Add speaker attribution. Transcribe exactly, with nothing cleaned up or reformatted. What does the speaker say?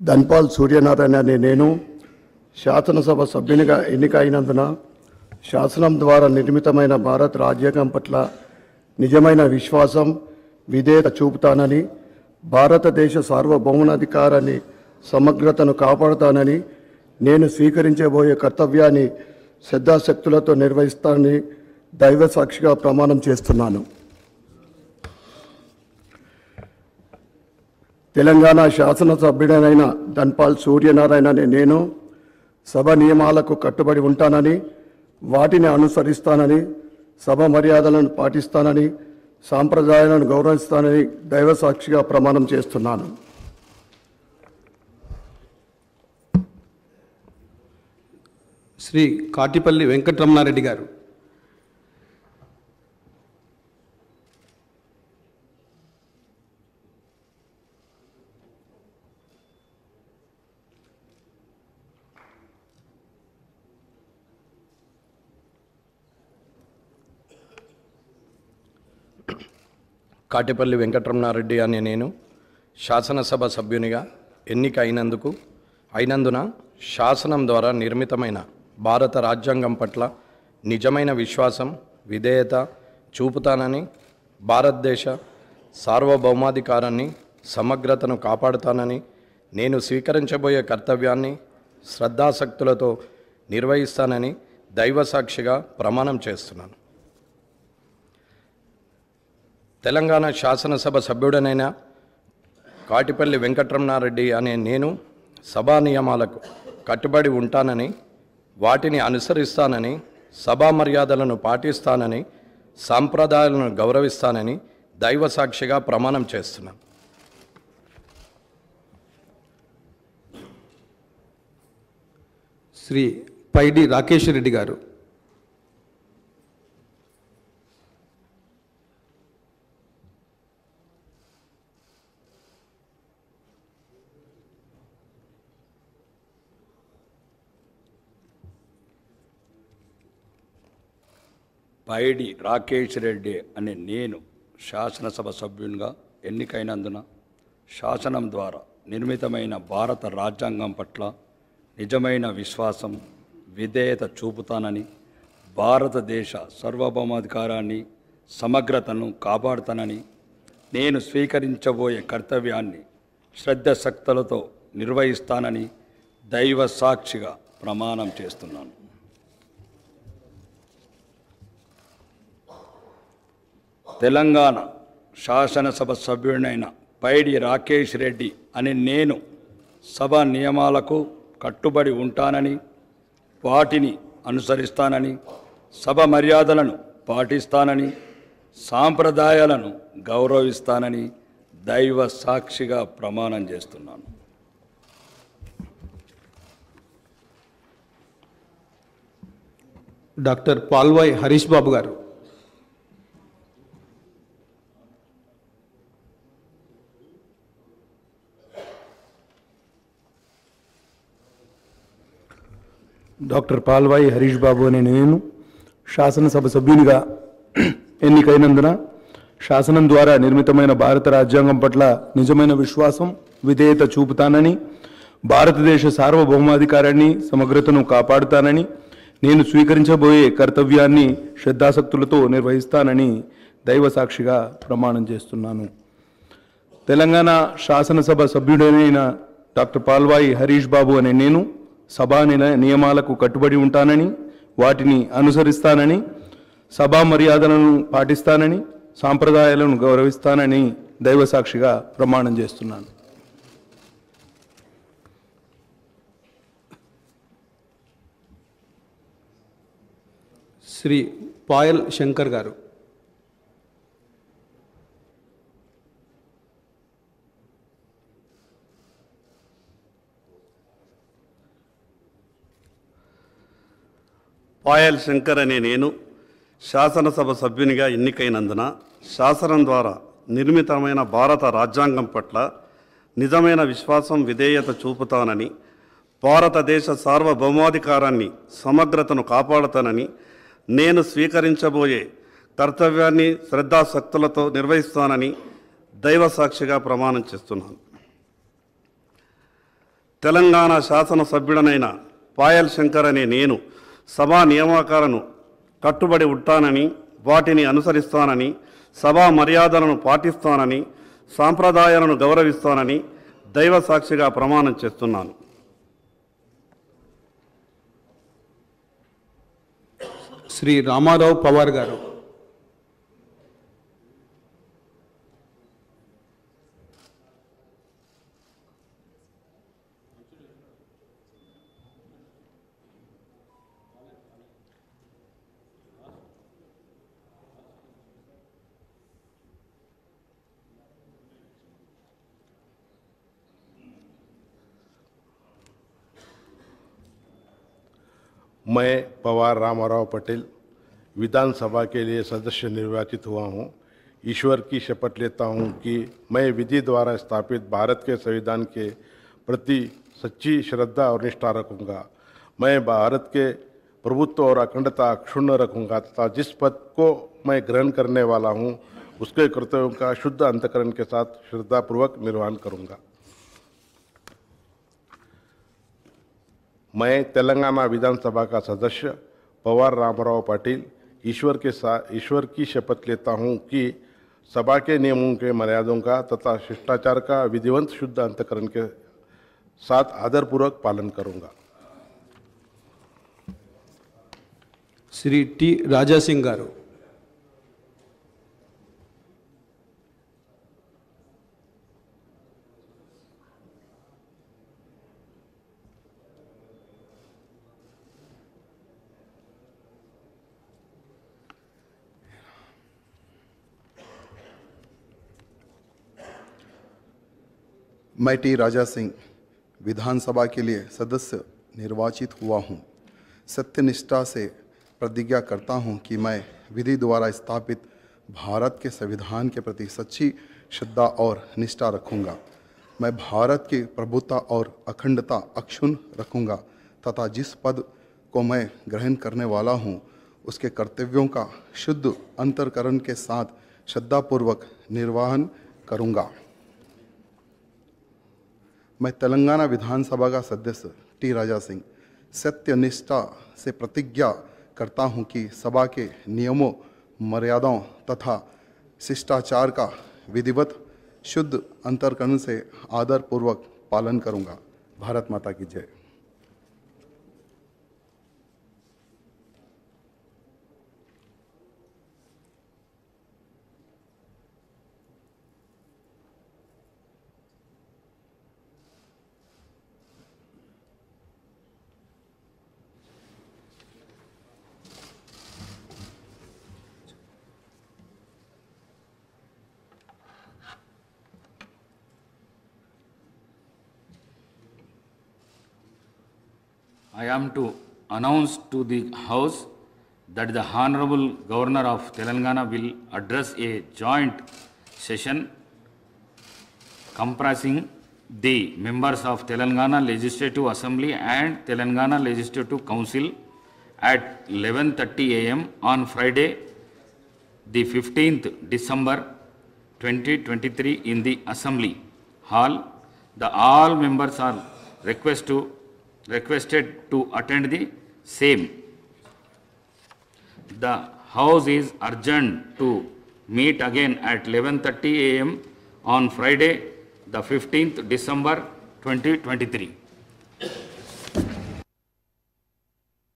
Speaker 1: ధన్పాల్ సూర్యనారాయణ అనే నేను శాసనసభ సభ్యునిగా ఎన్నికైనందున శాసనం ద్వారా నిర్మితమైన భారత రాజ్యాంగం పట్ల నిజమైన విశ్వాసం విధేయత చూపుతానని, భారతదేశ సార్వభౌమాధికారాన్ని సమగ్రతను కాపాడుతానని, నేను స్వీకరించబోయే కర్తవ్యాన్ని శ్రద్ధాశక్తులతో నిర్వహిస్తానని దైవ సాక్షిగా ప్రమాణం చేస్తున్నాను. తెలంగాణ శాసనసభ్యుడైన ధన్పాల్ సూర్యనారాయణ అనే నేను సభ నియమాలకు కట్టుబడి ఉంటానని, వాటిని అనుసరిస్తానని, సభ మర్యాదలను పాటిస్తానని, సాంప్రదాయాలను గౌరవిస్తానని దైవ సాక్షిగా ప్రమాణం చేస్తున్నాను.
Speaker 2: శ్రీ కాటిపల్లి వెంకటరమణారెడ్డి గారు.
Speaker 3: కాటిపల్లి వెంకటరమణారెడ్డి అనే నేను శాసనసభ సభ్యునిగా ఎన్నిక అయినందుకు అయినందున శాసనం ద్వారా నిర్మితమైన భారత రాజ్యాంగం పట్ల నిజమైన విశ్వాసం విధేయత చూపుతానని, భారతదేశ సార్వభౌమాధికారాన్ని సమగ్రతను కాపాడుతానని, నేను స్వీకరించబోయే కర్తవ్యాన్ని శ్రద్ధాశక్తులతో నిర్వహిస్తానని దైవ సాక్షిగా ప్రమాణం చేస్తున్నాను. తెలంగాణ శాసనసభ సభ్యుడనైన కాటిపల్లి వెంకటరమణారెడ్డి అనే నేను సభా నియమాలకు కట్టుబడి ఉంటానని, వాటిని అనుసరిస్తానని, సభా మర్యాదలను పాటిస్తానని, సాంప్రదాయాలను గౌరవిస్తానని దైవ సాక్షిగా ప్రమాణం చేస్తున్నాను.
Speaker 2: శ్రీ పైడి రాకేష్ రెడ్డి గారు.
Speaker 4: పైడి రాకేష్ రెడ్డి అనే నేను శాసనసభ సభ్యునిగా ఎన్నికైనందున శాసనం ద్వారా నిర్మితమైన భారత రాజ్యాంగం పట్ల నిజమైన విశ్వాసం విధేయత చూపుతానని, భారతదేశ సార్వభౌమాధికారాన్ని సమగ్రతను కాపాడుతానని, నేను స్వీకరించబోయే కర్తవ్యాన్ని శ్రద్ధశక్తులతో నిర్వహిస్తానని దైవ సాక్షిగా ప్రమాణం చేస్తున్నాను. తెలంగాణ శాసనసభ సభ్యుడైన పైడి రాకేష్ రెడ్డి అనే నేను సభ నియమాలకు కట్టుబడి ఉంటానని, వాటిని అనుసరిస్తానని, సభ మర్యాదలను పాటిస్తానని, సాంప్రదాయాలను గౌరవిస్తానని దైవ సాక్షిగా ప్రమాణం చేస్తున్నాను.
Speaker 2: డాక్టర్ పాల్వాయి హరీష్ బాబు గారు.
Speaker 5: డాక్టర్ పాల్వాయి హరీష్ బాబు అనే నేను శాసనసభ సభ్యునిగా ఎన్నికైనందున శాసనం ద్వారా నిర్మితమైన భారత రాజ్యాంగం పట్ల నిజమైన విశ్వాసం విధేయత చూపుతానని, భారతదేశ సార్వభౌమాధికారాన్ని సమగ్రతను కాపాడుతానని, నేను స్వీకరించబోయే కర్తవ్యాన్ని శ్రద్ధాశక్తులతో నిర్వహిస్తానని దైవ సాక్షిగా ప్రమాణం చేస్తున్నాను. తెలంగాణ శాసనసభ సభ్యుడైన డాక్టర్ పాల్వాయి హరీష్ బాబు అనే నేను సభా నియమాలకు కట్టుబడి ఉంటానని, వాటిని అనుసరిస్తానని, సభా మర్యాదలను పాటిస్తానని, సాంప్రదాయాలను గౌరవిస్తానని దైవ సాక్షిగా ప్రమాణం చేస్తున్నాను.
Speaker 2: శ్రీ పాయల్ శంకర్ గారు.
Speaker 6: పాయల్ శంకర్ అనే నేను శాసనసభ సభ్యునిగా ఎన్నికైనందున శాసనం ద్వారా నిర్మితమైన భారత రాజ్యాంగం పట్ల నిజమైన విశ్వాసం విధేయత చూపుతానని, భారతదేశ సార్వభౌమాధికారాన్ని సమగ్రతను కాపాడుతానని, నేను స్వీకరించబోయే కర్తవ్యాన్ని శ్రద్ధాశక్తులతో నిర్వహిస్తానని దైవ సాక్షిగా ప్రమాణం చేస్తున్నాను. తెలంగాణ శాసనసభ్యుడనైన పాయల్ శంకర్ అనే నేను సభా నియామకాలను కట్టుబడి ఉంటానని, వాటిని అనుసరిస్తానని, సభా మర్యాదలను పాటిస్తానని, సాంప్రదాయాలను గౌరవిస్తానని దైవ సాక్షిగా ప్రమాణం చేస్తున్నాను.
Speaker 2: శ్రీ రామారావు పవార్ గారు.
Speaker 7: मैं पवार रामाराव पटेल विधानसभा के लिए सदस्य निर्वाचित हुआ हूं। ईश्वर की शपथ लेता हूं कि मैं विधि द्वारा स्थापित भारत के संविधान के प्रति सच्ची श्रद्धा और निष्ठा रखूंगा। मैं भारत के प्रभुत्व और अखंडता अक्षुण्ण रखूंगा तथा जिस पद को मैं ग्रहण करने वाला हूं उसके कर्तव्यों का शुद्ध अंतःकरण के साथ श्रद्धापूर्वक निर्वहन करूंगा। मैं तेलंगाना विधानसभा का सदस्य पवार रामाराव पाटिल ईश्वर के साथ ईश्वर की शपथ लेता हूं कि सभा के नियमों के मर्यादों का तथा शिष्टाचार का विधिवत शुद्ध अंतःकरण के साथ आदरपूर्वक पालन करूंगा।
Speaker 2: श्री टी राजा सिंह गारू.
Speaker 8: मैं टी राजा सिंह विधानसभा के लिए सदस्य निर्वाचित हुआ हूँ। सत्यनिष्ठा से प्रतिज्ञा करता हूँ कि मैं विधि द्वारा स्थापित भारत के संविधान के प्रति सच्ची श्रद्धा और निष्ठा रखूँगा। मैं भारत की प्रभुता और अखंडता अक्षुण्ण रखूँगा तथा जिस पद को मैं ग्रहण करने वाला हूँ उसके कर्तव्यों का शुद्ध अंतःकरण के साथ श्रद्धापूर्वक निर्वहन करूँगा। मैं तेलंगाना विधानसभा का सदस्य टी राजा सिंह सत्यनिष्ठा से प्रतिज्ञा करता हूं कि सभा के नियमों, मर्यादाओं तथा शिष्टाचार का विधिवत शुद्ध अंतःकरण से आदरपूर्वक पालन करूंगा। भारत माता की जय।
Speaker 9: I am to announce to the House that the Honorable Governor of Telangana will address a joint session comprising the members of Telangana Legislative Assembly and Telangana Legislative Council at eleven thirty a m on Friday, the fifteenth December twenty twenty-three in the Assembly Hall. The all members are request to requested to attend the same. The House is urgent to meet again at eleven thirty a m on Friday, the fifteenth December twenty twenty-three.